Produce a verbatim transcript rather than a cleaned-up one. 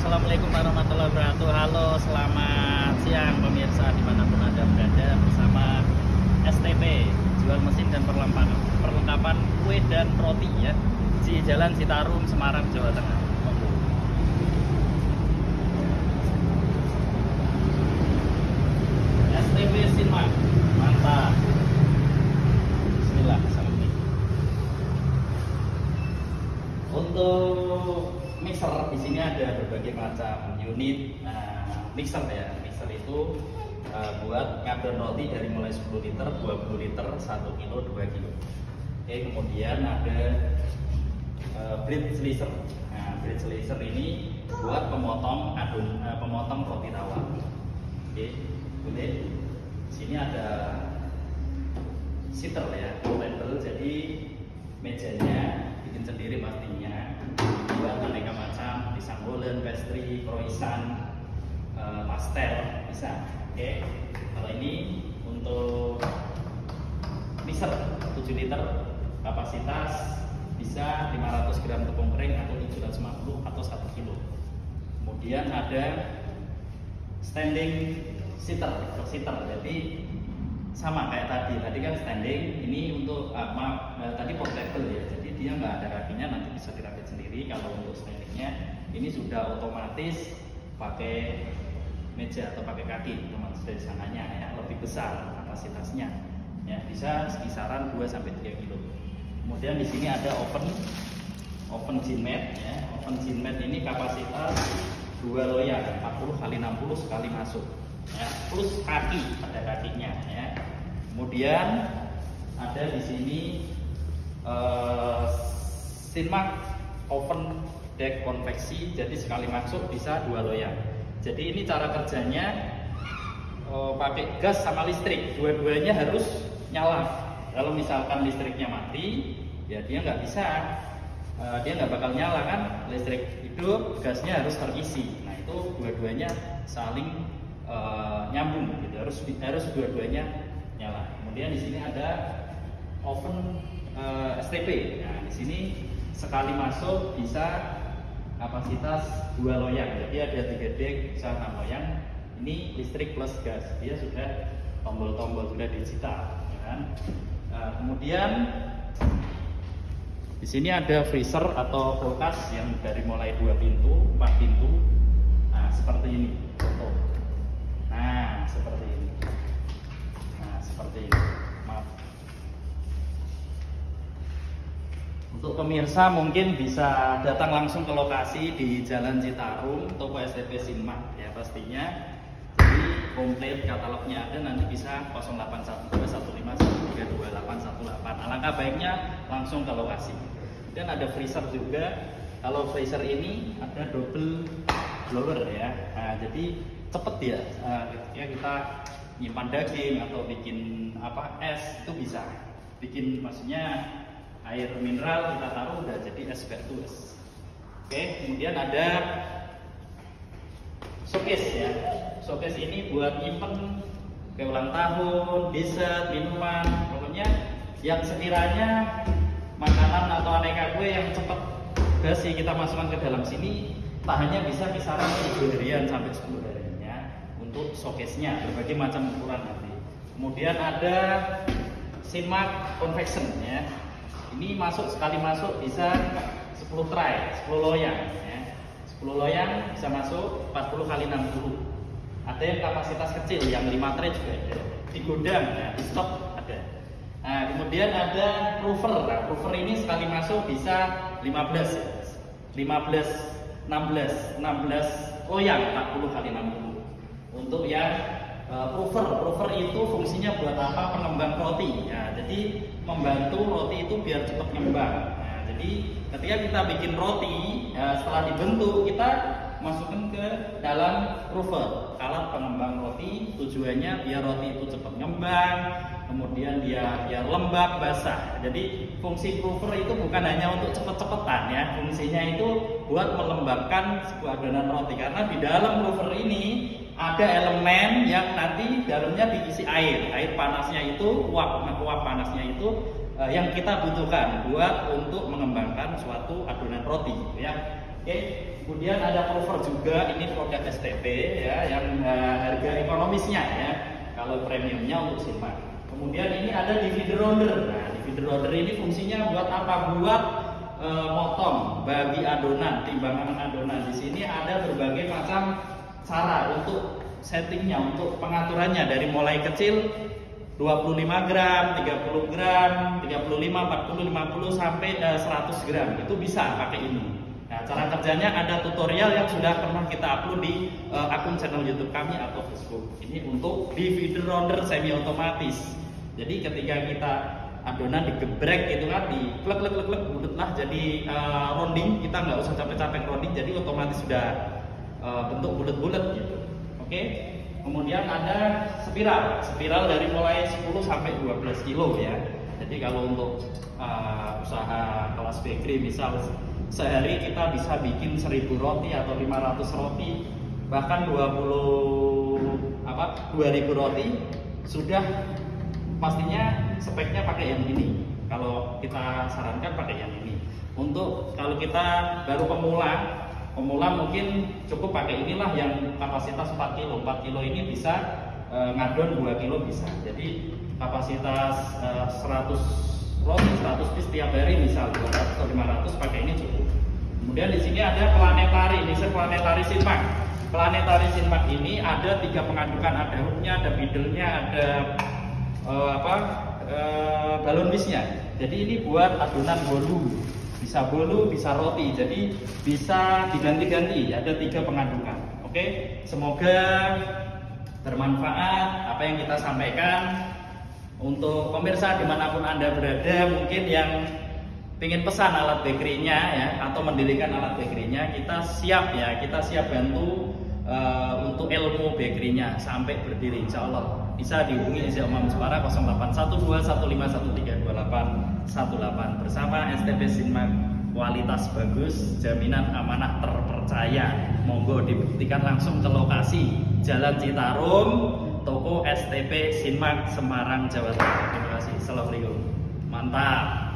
Assalamualaikum warahmatullahi wabarakatuh. Halo, selamat siang pemirsa dimanapun Anda berada, bersama S T P, jual mesin dan perlengkapan, perlengkapan kue dan roti ya, di Jalan Citarum, Semarang, Jawa Tengah. S T P Sinmak, mantap. Bismillah, assalamualaikum. Untuk mixer di sini ada berbagai macam unit uh, mixer ya. Mixer itu uh, buat ngadon roti dari mulai sepuluh liter, dua puluh liter, satu kilo, dua kilo. Oke, kemudian ada uh, bread slicer. Nah, bread slicer ini buat pemotong adon uh, pemotong roti tawar. Oke, boleh. Di sini ada sitter ya, portable, jadi mejanya bikin sendiri pastinya, buat aneka macam, pisang bolen, pastry, croissant, uh, pastel bisa. Oke, kalau ini untuk mixer tujuh liter, kapasitas bisa lima ratus gram tepung kering atau tujuh ratus lima puluh atau satu kilo. Kemudian ada standing sitter, sitter, jadi sama kayak tadi. Tadi kan standing, ini untuk uh, maaf, uh, tadi portable ya, jadi dia nggak ada kakinya, nanti bisa dirakit sendiri. Kalau untuk standingnya ini sudah otomatis pakai meja atau pakai kaki, teman dari sananya ya, lebih besar kapasitasnya ya, bisa sekisaran dua sampai tiga kilo. Kemudian di sini ada oven oven Jinmet ya. Oven Jinmet ini kapasitas dua loyang, empat puluh kali enam puluh sekali masuk ya, plus kaki, ada kakinya ya. Kemudian ada di sini uh, Sinmak oven deck konveksi, jadi sekali masuk bisa dua loyang. Jadi ini cara kerjanya uh, pakai gas sama listrik, dua-duanya harus nyala. Kalau misalkan listriknya mati, ya dia nggak bisa, uh, dia nggak bakal nyala kan. Listrik hidup, gasnya harus terisi. Nah itu dua-duanya saling uh, nyambung, gitu. Harus harus dua-duanya nyala. Kemudian di sini ada oven uh, S T P. Nah di sini sekali masuk bisa kapasitas dua loyang, jadi ada tiga dek, bisa enam loyang. Ini listrik plus gas, dia sudah tombol-tombol sudah digital, ya kan? Nah, kemudian di sini ada freezer atau kulkas yang dari mulai dua pintu, empat pintu. Nah seperti ini, contoh. Nah seperti ini. Nah seperti ini. Maaf. Untuk pemirsa mungkin bisa datang langsung ke lokasi di Jalan Citarum, toko S T P Sinmak ya pastinya. Jadi komplit katalognya ada, nanti bisa nol delapan satu dua satu lima satu tiga dua delapan satu delapan. Alangkah baiknya langsung ke lokasi. Dan ada freezer juga. Kalau freezer ini ada double blower ya. Nah, jadi cepet ya. Nah, ketika kita nyimpan daging atau bikin apa es itu bisa. Bikin maksudnya air mineral kita taruh udah jadi es batu es. Oke, kemudian ada showcase ya. Showcase ini buat nyimpen kayak ulang tahun, dessert, minuman, pokoknya yang sekiranya makanan atau aneka kue yang cepat basi kita masukkan ke dalam sini, tak hanya bisa kisaran tujuh harian sampai sepuluh harinya untuk showcase-nya, berbagai macam ukuran nanti. Kemudian ada Sinmak Convection ya. Ini masuk sekali masuk bisa sepuluh tray, sepuluh loyang ya. sepuluh loyang bisa masuk empat puluh kali enam puluh. Ada yang kapasitas kecil yang lima tray juga ada. Di gudang ya, di stok ada. Nah, kemudian ada prover. Nah, prover ini sekali masuk bisa lima belas ya. lima belas, enam belas, enam belas loyang, empat puluh kali enam puluh. Untuk yang uh, prover, prover itu fungsinya buat apa? Pengembang roti. Ya, jadi membantu roti itu biar cepat ngembang. Nah, jadi ketika kita bikin roti, ya, setelah dibentuk kita masukkan ke dalam prover, alat pengembang roti. Tujuannya biar roti itu cepat ngembang, kemudian dia biar lembab, basah. Jadi fungsi prover itu bukan hanya untuk cepet-cepetan ya, fungsinya itu buat melembabkan sebuah adonan roti. Karena di dalam prover ini ada elemen yang nanti dalamnya diisi air. Air panasnya itu, uap, uap panasnya itu uh, yang kita butuhkan buat untuk mengembangkan suatu adonan roti, ya. Oke, kemudian ada cover juga, ini produk S T P ya, yang uh, harga ekonomisnya ya, kalau premiumnya untuk Sinmax. Kemudian ini ada divider roller. Nah, divider roller ini fungsinya buat apa? Buat uh, motong, bagi adonan, timbangan adonan. Di sini ada berbagai macam cara untuk settingnya, untuk pengaturannya, dari mulai kecil dua puluh lima gram, tiga puluh gram, tiga puluh lima, empat puluh, lima puluh sampai uh, seratus gram. Itu bisa pakai ini. Nah, cara kerjanya ada tutorial yang sudah pernah kita upload di uh, akun channel YouTube kami atau Facebook. Ini untuk divider roller semi otomatis. Jadi ketika kita adonan digebrek gitu kan, di klek klek klek klek bulatlah jadi uh, rounding, kita nggak usah capek-capek rounding, jadi otomatis sudah uh, bentuk bulat-bulat gitu. Oke. Kemudian ada spiral, spiral dari mulai sepuluh sampai dua belas kilo ya. Jadi kalau untuk uh, usaha kelas bakery misal sehari kita bisa bikin seribu roti atau lima ratus roti, bahkan dua puluh apa dua ribu roti, sudah pastinya speknya pakai yang ini. Kalau kita sarankan pakai yang ini. Untuk kalau kita baru pemula, pemula mungkin cukup pakai inilah yang kapasitas empat kilo. empat kilo ini bisa e, ngadon dua kilo bisa. Jadi kapasitas e, seratus roti, seratus piece tiap hari misal dua ratus atau lima ratus, pakai ini cukup. Kemudian di sini ada planetari, ini planetari Sinmax. Planetari Sinmax ini ada tiga pengadukan, ada hooknya, ada middle-nya, ada Uh, apa uh, balon bisnya. Jadi ini buat adonan bolu, bisa bolu, bisa roti, jadi bisa diganti-ganti. Ada tiga pengadukan. Oke, semoga bermanfaat apa yang kita sampaikan untuk pemirsa dimanapun Anda berada. Mungkin yang ingin pesan alat bakery-nya ya, atau mendirikan alat bakery-nya, kita siap ya, kita siap bantu uh, untuk ilmu bakery-nya sampai berdiri, insya Allah. Bisa dihubungi Isi Omam Suara nol delapan satu dua satu lima satu tiga dua delapan satu delapan bersama S T P Sinmax, kualitas bagus, jaminan amanah terpercaya. Monggo dibuktikan langsung ke lokasi Jalan Citarum, toko S T P Sinmax, Semarang, Jawa Tengah. Terima kasih. Assalamualaikum. Mantap.